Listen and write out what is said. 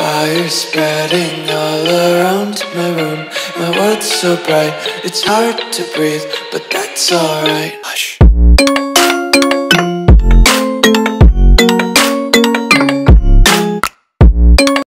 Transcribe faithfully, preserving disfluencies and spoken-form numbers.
Fire spreading all around my room. My world's so bright, it's hard to breathe, but that's alright.